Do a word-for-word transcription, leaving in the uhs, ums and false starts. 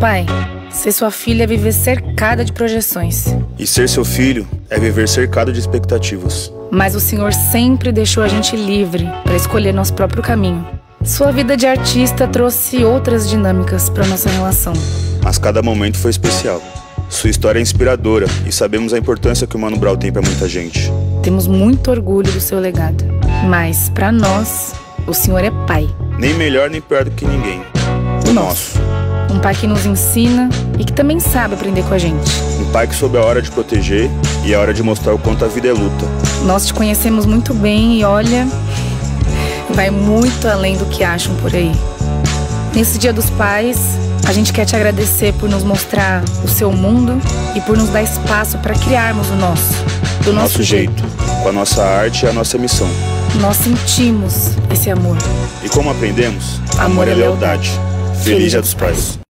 Pai, ser sua filha é viver cercada de projeções. E ser seu filho é viver cercado de expectativas. Mas o Senhor sempre deixou a gente livre para escolher nosso próprio caminho. Sua vida de artista trouxe outras dinâmicas para nossa relação. Mas cada momento foi especial. Sua história é inspiradora e sabemos a importância que o Mano Brown tem para muita gente. Temos muito orgulho do seu legado. Mas, para nós, o Senhor é pai. Nem melhor nem pior do que ninguém. O nosso. Um pai que nos ensina e que também sabe aprender com a gente. Um pai que soube a hora de proteger e a hora de mostrar o quanto a vida é luta. Nós te conhecemos muito bem e olha, vai muito além do que acham por aí. Nesse Dia dos Pais, a gente quer te agradecer por nos mostrar o seu mundo e por nos dar espaço para criarmos o nosso, do nosso, nosso jeito, jeito, com a nossa arte e a nossa missão. Nós sentimos esse amor. E como aprendemos? Amor é lealdade. Feliz Dia dos Pais.